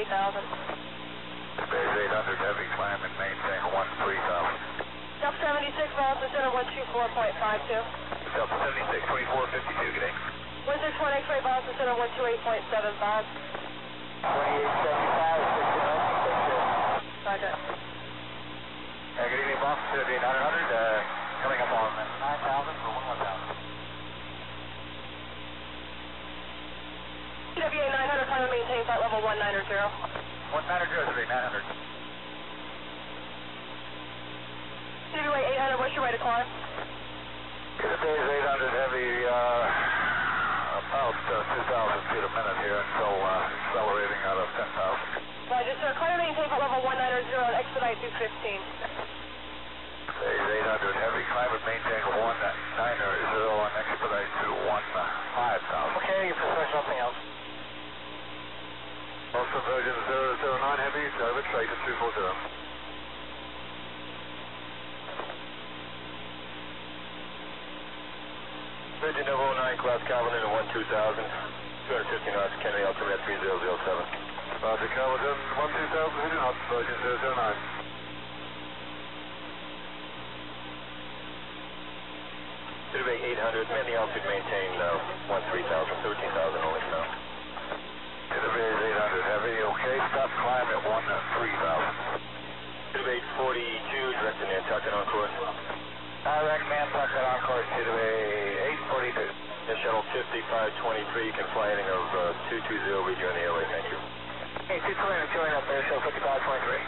3000. Base 800 heavy, climb and maintain 13,000. Delta 76, Boston Center 124.52. Delta 76, 2452, good day. Windsor 20 X-ray, Boston Center 128.75. 2875, 69. Roger. Good evening, Boston Center 800, coming up on 9,000 for 11,000. TWA 900, climb and maintain flight level 190. 190, 900. TWA 800, what's your rate of climb? Base 800 heavy, about 2,000 feet a minute here until accelerating out of 10,000. Roger, sir. Climb and maintain flight level 190 and expedite through 15. Base 800 heavy, climb and maintain 190 and expedite to 15,000. Okay, you prefer something else? Also Virgin 009 heavy, service rate is 240. Virgin 009, Cloud Calvin at 12,000, 250 knots, Kennedy altimeter 3007. Roger, Calvin 12,000, heading up, Virgin 009. TWA 800, man the altitude maintain 13,000, 13,000 only now. TWA 800 heavy, okay, stop climb at 13,000. TWA 842, direct to Nantucket on course. Direct Nantucket on course, TWA 842. The shuttle 5523, you can fly heading of 220, read you in the airway, thank you. Hey, 220, join up there, shuttle 5523.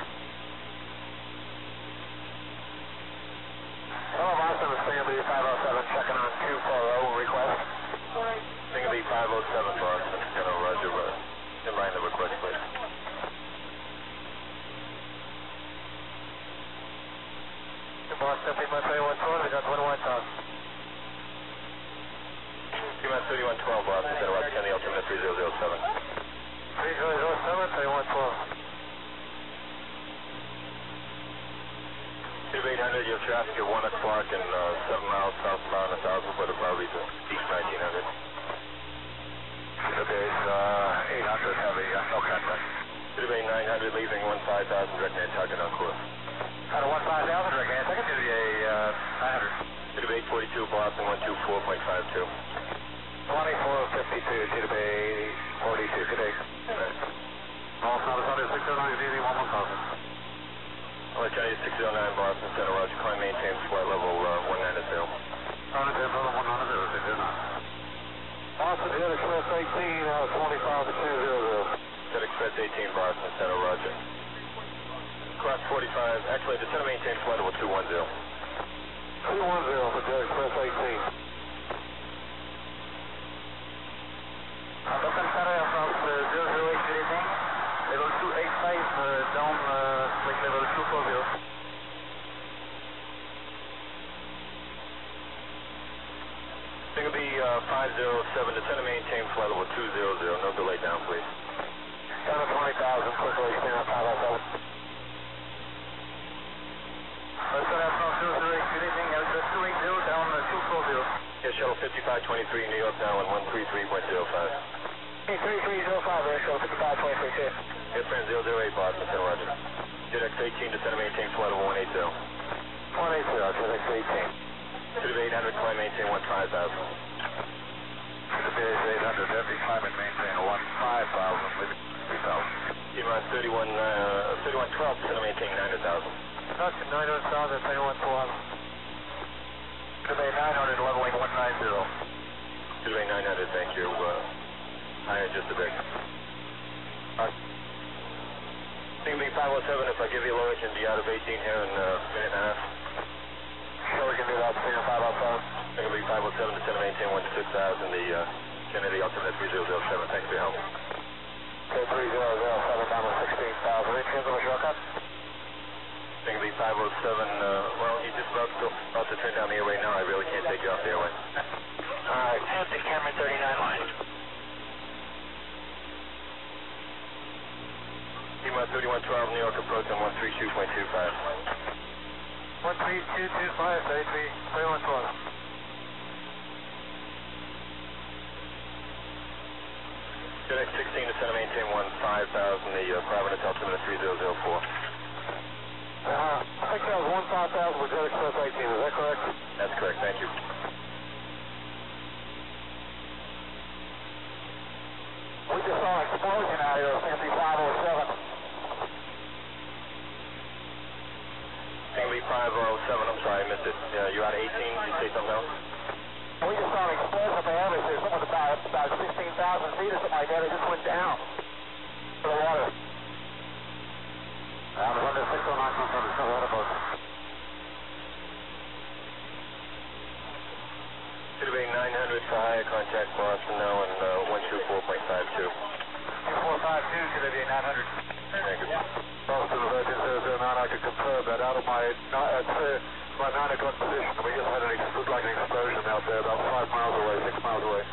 Hello, Boston, it's Singapore 507, checking on 240, request. Singapore 507, Boston, General Roger, in line the request, please. Boston, Pima 3112, we got 21,000. Pima 3112, Boston, General Roger, Kennedy altimeter 3007. 3007, 3112. TWA 800, you have traffic at 1 o'clock and 7 miles southbound, 1,000 foot of Harvey to East 1900. TWA 800 heavy, no contact. TWA 900, leaving 15,000, direct Nantucket on course. Out of 15,000, direct Nantucket, TWA 900. TWA 842, Boston 124.52. 2452, TWA 42, good day. All South 609, easy, 11,000. Kennedy 609, Boston Center, Roger, climb maintain flight level 190. 190, 190. Boston Jet Express 18, 25 to 200. Jet Express 18, Boston Center, Roger. Cross 45, actually, the center maintain flight level 210. 210 for Jet Express 18. Boston Center, from 008, good evening. Level 285, down, like level 240. Singapore 507, the center maintain flight level 200, no delay down, please. Down to 20,000, quickly, stand up 507. Center from 008, good evening, Airbus 280, down 240. Yeah, shuttle 5523, New York now on 133.05. Hey, 3305, there, shuttle 5523, too. Airframe 008, Boston Center, Roger. Jet X18, the center maintain flight level 180. 180, Jet X18. TWA 800, climb maintain 15,000. TWA 800, heavy, climb and maintain 15,000, leaving 3,000. Pima 3112, center maintain 900,000. That's 900,000, 3112. TWA 900, leveling 190. TWA 900, thank you. Higher just a bit. Singapore 507, if I give you a low, it can be out of 18 here in a minute and a half. Sure, we can do that, Singapore 507. Singapore 507, the center maintain 16,000, the Kennedy altimeter 3007, thanks for your help. Okay, 3007, down to 16,000. Any chance of a shortcut? Singapore 507, well, you're just about to turn down the airway now, I really can't take you off the airway. Alright, Hampton Cameron 39 line. Pima 3112, New York approach on 132.25. 13225, 3112. JetX 16, descend and maintain 15,000, the Providence altimeter 3004. I think that was 15,000 with JetX 18, is that correct? That's correct, thank you. We just saw an explosion out here of 5507. Single 507, I'm sorry, I missed it. You're out of 18, did you say something else? We just saw an explosion up ahead of us. It was about 16,000 feet or something like that. It just went down to the water. I'm under 609 from the ahead of us. Should have been 900 for higher contact Boston now and 124.52. 2452, should have been 900. Thank you. Boston Virgin 009, I can confirm that out of my 9 o'clock position, we just had an explosion out there about 5 miles away, 6 miles away.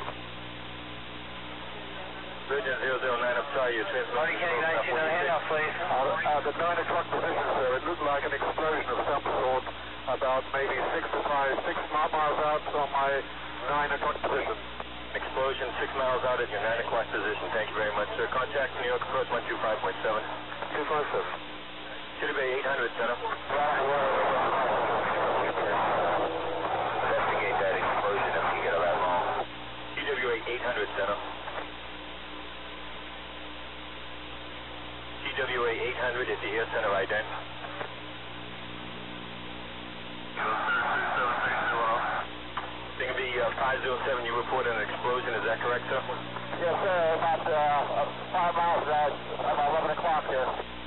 Virgin 009, I'm sorry, your transmission. Kenny 19 on handoff, please. The 9 o'clock position, sir, it looked like an explosion of some sort about maybe 6 miles out from my 9 o'clock position. Explosion 6 miles out at your 9 o'clock position. Thank you very much, sir. Contact New York approach 125.7. 257. Should have been 800, center. Investigate that explosion if you get it that long. TWA 800, center. TWA 800, if you hear center, ident. It's going to be 507, you reported an explosion, is that correct, sir? Yes, sir, about 5 miles out, about 11 o'clock here.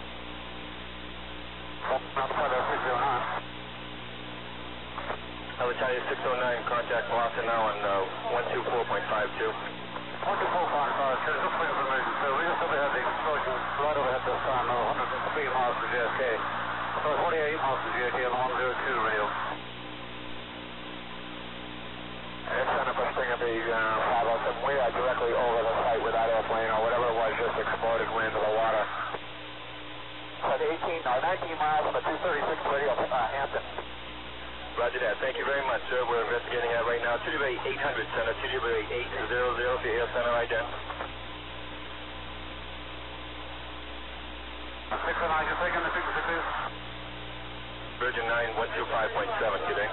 I would tell you 609, contact Boston now on 124.52. 124.52, sir, this way of emergency, sir. We just overhead the explosion right overhead this time, 103 miles to JFK. So 48 miles to JFK on the 102 radio. It's Center for Stinger B 507. We are directly over the site with that airplane or whatever it was just exploded, went into the water. At 19 miles on the 236 radio, Hampton. Roger that. Thank you very much, sir. We're investigating that right now. TWA 800, center. TWA 800, if you hear center, ident. 609, you're taking the frequency, please. Virgin 9, 125.7, good day.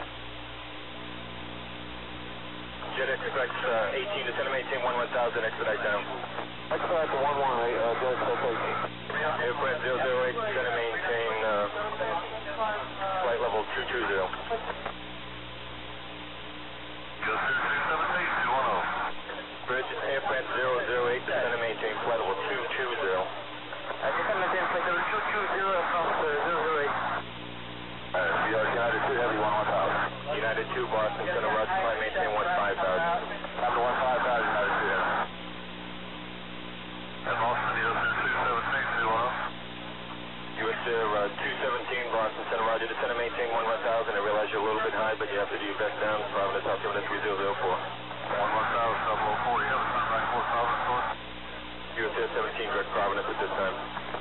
Jet Express 18, descend and maintain 1000, expedite down. Expedite to 11, Jet Express 18. Aircraft 008, descend and maintain flight level 220. Virgin Aircraft 008, descend and maintain flight level 220. Descend and maintain flight level 220 from 008. United 2 Heavy 11000. United 2 Boston Center, Roger, climb maintain 15,000. Climb to 15,000, United 2 Heavy. And Boston, US 217 Boston Center, Roger, descend and maintain 11,000. I realize you're a little bit high, but you have to do your best down. Providence altimeter 3004. 11,000, 040, you have a time back 4,000 for us? US 17 direct Providence at this time.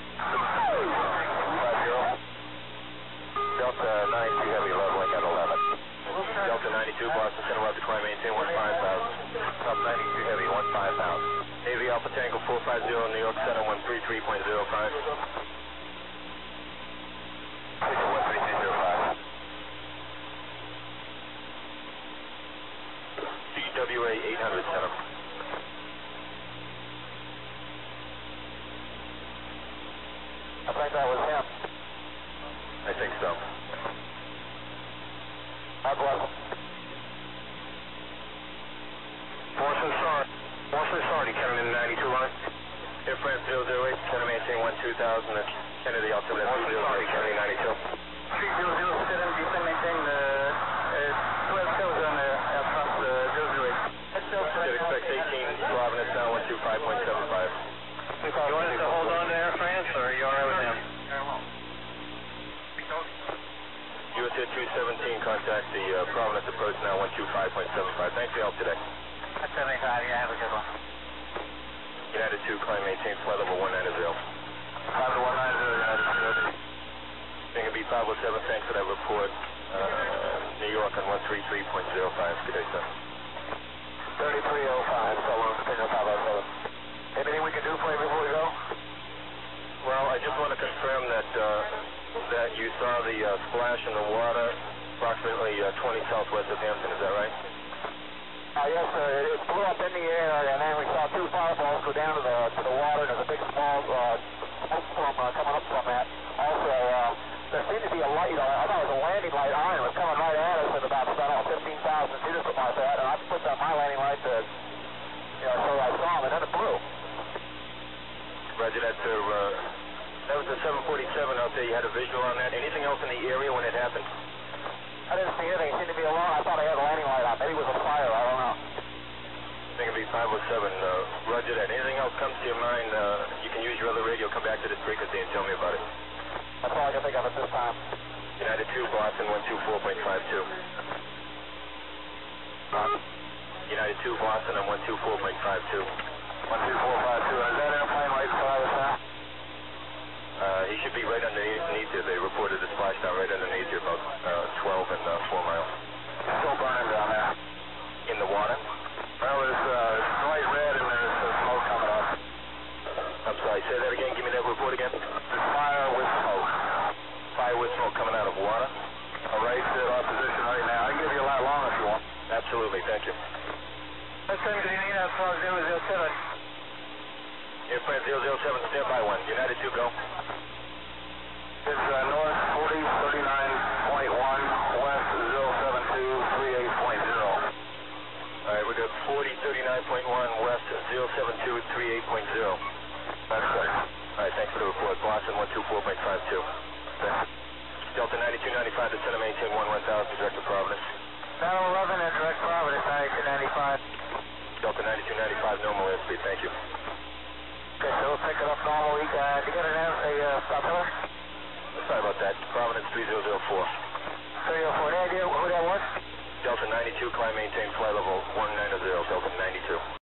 50. Delta 92 Heavy, leveling at 11. Delta 92 Boston Center, Roger, climb maintain 15,000. Delta 92 Heavy, 15,000. Navy Alpha Tango 450, New York Center, 133.05. 133.05. TWA 800, center. I think that was him. I think so. God bless him. Boston Sardi, Kennedy 92 line. Air France 008, Center maintain 12,000, Kennedy altimeter 208, Kennedy 92. 3007, descend maintain 12,000 Air France 008. Should expect 18, Providence now 125.75. You want us to hold on to Air France, or are you alright with him? US Air 217, contact the Providence approach now 125.75. Thanks for your help today. 75, yeah, have a good one. United 2, climb maintain flight level 190. 5 to 190, United 2. It's going to be 507, thanks for that report. New York on 133.05. Good day, sir. 3305, so long, Stinger 507. Anything we can do for you before we go? Well, I just want to confirm that that you saw the splash in the water approximately 20 southwest of Hampton, is that right? Yes, sir. It blew up in the air, and then we saw two fireballs go down to the water. There's a big small smoke storm coming up from that. Also, there seemed to be a light. I thought it was a landing light on. It was coming right at us at about 15,000 feet or something like that. And I put down my landing light to, so I saw him, and then it blew. Roger that, sir. That was the 747 out there. You had a visual on that. Anything else in the area when it happened? I didn't see anything. It seemed to be alone. I thought I had a landing light on. Maybe it was a fire. I don't know. I think it'd be 507. Roger that. Anything else comes to your mind, you can use your other radio. Come back to this frequency and tell me about it. That's all I can think of at this time. United 2, Boston 124.52. United 2, Boston on 124.52. 12452. Is that airplane right beside us now? He should be right underneath you. They reported a splashdown right underneath you, about 12 and 4 miles. It's still burning down there. In the water? Well, it's light red and there's smoke coming up. I'm sorry, say that again. Give me that report again. There's fire with smoke. Fire with smoke coming out of water? All right, set our position right now. I can give you a lot long if you want. Absolutely, thank you. That's good. You need that 007. Airplane 007, stand by one. United 2, go. It's north 4039.1, west 07238.0. All right, we got 4039.1, west 07238.0. That's good. All right, thanks for the report. Boston 124.52. Delta 9295, descend and maintain 1000, direct to Providence. 911 and direct Providence, 9295. Delta 9295, normal airspeed, thank you. Okay, so we'll pick it up normal. Did you get a stop pillar? Sorry about that. Providence 3004. 3004. Any idea who that was? Delta 92, climb maintain flight level 190, Delta 92.